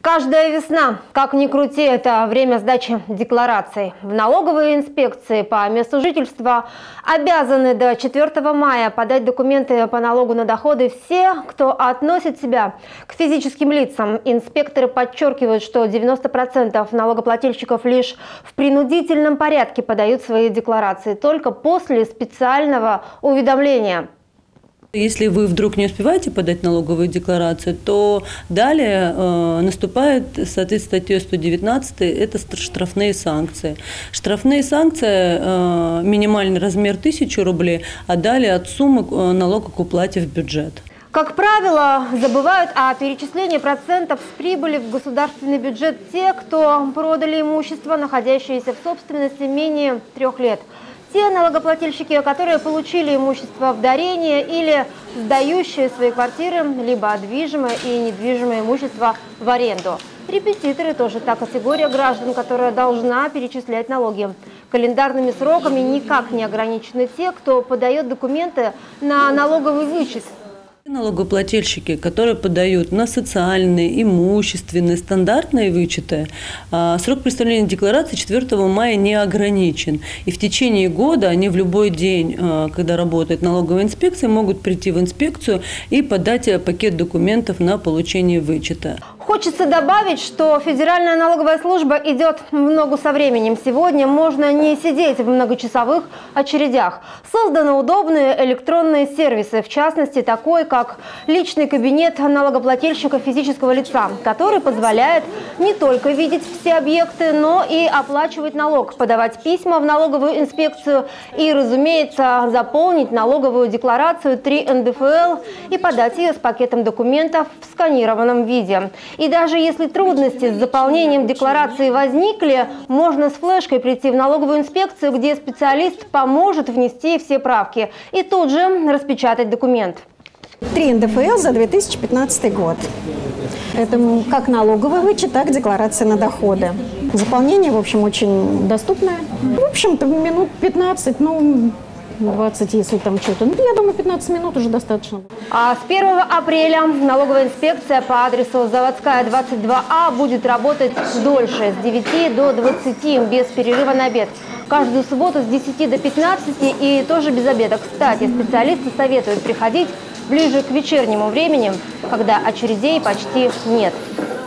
Каждая весна, как ни крути, это время сдачи деклараций. В налоговой инспекции по месту жительства обязаны до 4 мая подать документы по налогу на доходы все, кто относит себя к физическим лицам. Инспекторы подчеркивают, что 90% налогоплательщиков лишь в принудительном порядке подают свои декларации, только после специального уведомления. Если вы вдруг не успеваете подать налоговую декларацию, то далее наступает, соответственно, статье 119, это штрафные санкции. Штрафные санкции, минимальный размер 1000 рублей, а далее от суммы налога к уплате в бюджет. Как правило, забывают о перечислении процентов с прибыли в государственный бюджет те, кто продали имущество, находящееся в собственности менее 3 лет. Те налогоплательщики, которые получили имущество в дарение или сдающие свои квартиры, либо движимое и недвижимое имущество в аренду. Репетиторы тоже та категория граждан, которая должна перечислять налоги. Календарными сроками никак не ограничены те, кто подает документы на налоговый вычет. Налогоплательщики, которые подают на социальные, имущественные, стандартные вычеты, срок представления декларации 4 мая не ограничен. И в течение года они в любой день, когда работает налоговая инспекция, могут прийти в инспекцию и подать пакет документов на получение вычета. Хочется добавить, что Федеральная налоговая служба идет в ногу со временем. Сегодня можно не сидеть в многочасовых очередях. Созданы удобные электронные сервисы, в частности, такой, как личный кабинет налогоплательщика физического лица, который позволяет не только видеть все объекты, но и оплачивать налог, подавать письма в налоговую инспекцию и, разумеется, заполнить налоговую декларацию 3 НДФЛ и подать ее с пакетом документов в сканированном виде. И даже если трудности с заполнением декларации возникли, можно с флешкой прийти в налоговую инспекцию, где специалист поможет внести все правки и тут же распечатать документ. 3 НДФЛ за 2015 год. Это как налоговый вычет, так и декларация на доходы. Заполнение, в общем, очень доступное. В общем-то, минут 15, 20, если там что-то. Я думаю, 15 минут уже достаточно. А с 1 апреля налоговая инспекция по адресу Заводская, 22А будет работать дольше, с 9 до 20, без перерыва на обед. Каждую субботу с 10 до 15 и тоже без обеда. Кстати, специалисты советуют приходить ближе к вечернему времени, когда очередей почти нет.